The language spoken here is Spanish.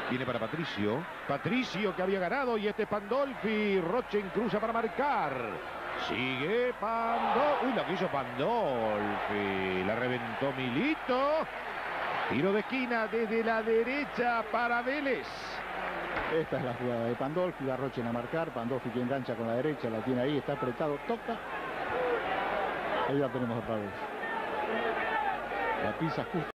Viene para Patricio. Patricio que había ganado y este es Pandolfi. Rochen cruza para marcar. Sigue Pandolfi. Uy, la que hizo Pandolfi. La reventó Milito. Tiro de esquina desde la derecha para Vélez. Esta es la jugada de Pandolfi. Va Rochen a marcar. Pandolfi que engancha con la derecha. La tiene ahí. Está apretado. Toca. Ahí la tenemos otra vez. La pisa justo.